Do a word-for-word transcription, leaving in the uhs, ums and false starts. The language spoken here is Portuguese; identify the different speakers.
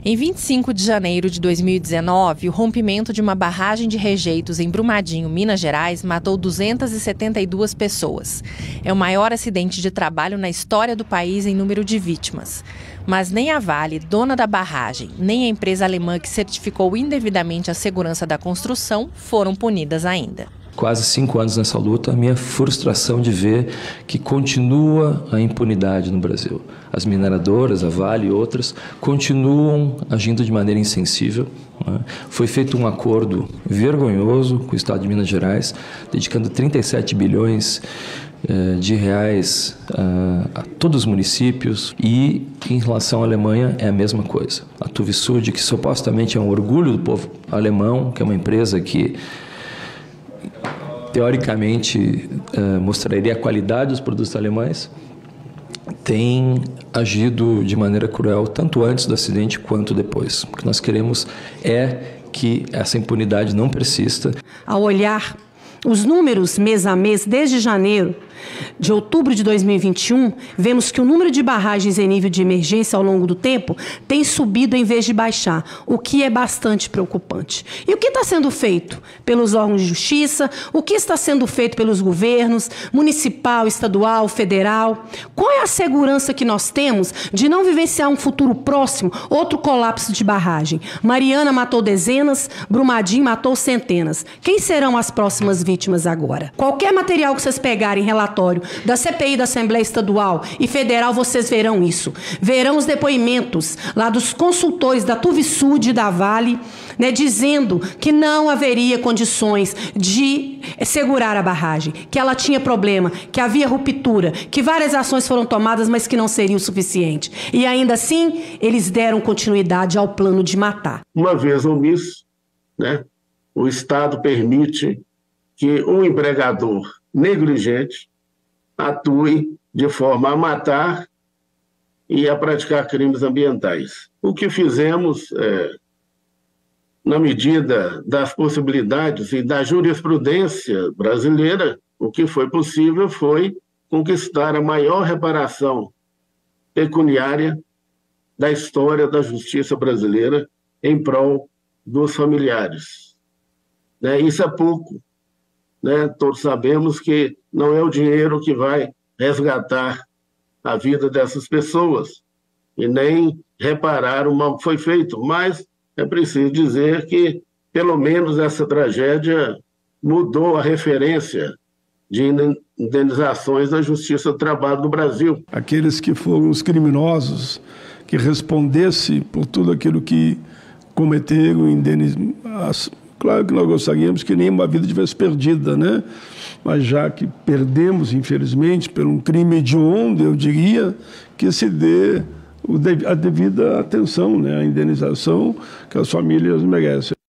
Speaker 1: Em vinte e cinco de janeiro de dois mil e dezenove, o rompimento de uma barragem de rejeitos em Brumadinho, Minas Gerais, matou duzentas e setenta e duas pessoas. É o maior acidente de trabalho na história do país em número de vítimas. Mas nem a Vale, dona da barragem, nem a empresa alemã que certificou indevidamente a segurança da construção foram punidas ainda.
Speaker 2: Quase cinco anos nessa luta, a minha frustração de ver que continua a impunidade no Brasil. As mineradoras, a Vale e outras, continuam agindo de maneira insensível. Né? Foi feito um acordo vergonhoso com o Estado de Minas Gerais, dedicando trinta e sete bilhões eh, de reais uh, a todos os municípios, e em relação à Alemanha é a mesma coisa. A Tuvisud, que supostamente é um orgulho do povo alemão, que é uma empresa que teoricamente uh, mostraria a qualidade dos produtos alemães, tem agido de maneira cruel tanto antes do acidente quanto depois. O que nós queremos é que essa impunidade não persista.
Speaker 3: Ao olhar os números mês a mês desde janeiro de outubro de dois mil e vinte e um, vemos que o número de barragens em nível de emergência ao longo do tempo tem subido em vez de baixar, o que é bastante preocupante. E o que está sendo feito pelos órgãos de justiça? O que está sendo feito pelos governos municipal, estadual, federal? Qual é a segurança que nós temos de não vivenciar um futuro próximo outro colapso de barragem? Mariana matou dezenas, Brumadinho matou centenas. Quem serão as próximas vítimas agora? Qualquer material que vocês pegarem em relatório da C P I da Assembleia Estadual e Federal, vocês verão isso. Verão os depoimentos lá dos consultores da Tuvisud e da Vale, né, dizendo que não haveria condições de segurar a barragem, que ela tinha problema, que havia ruptura, que várias ações foram tomadas, mas que não seria o suficiente. E ainda assim, eles deram continuidade ao plano de matar.
Speaker 4: Uma vez omisso, né, o Estado permite que um empregador negligente atue de forma a matar e a praticar crimes ambientais. O que fizemos, é, na medida das possibilidades e da jurisprudência brasileira, o que foi possível foi conquistar a maior reparação pecuniária da história da justiça brasileira em prol dos familiares. Né? Isso é pouco. Né? Todos sabemos que não é o dinheiro que vai resgatar a vida dessas pessoas e nem reparar o mal que foi feito, mas é preciso dizer que, pelo menos, essa tragédia mudou a referência de indenizações da Justiça do Trabalho do Brasil.
Speaker 5: Aqueles que foram os criminosos, que respondessem por tudo aquilo que cometeram, indenização. Claro que nós gostaríamos que nenhuma vida tivesse perdida, né? Mas já que perdemos, infelizmente, por um crime hediondo, eu diria que se dê a devida atenção, né? A indenização que as famílias merecem.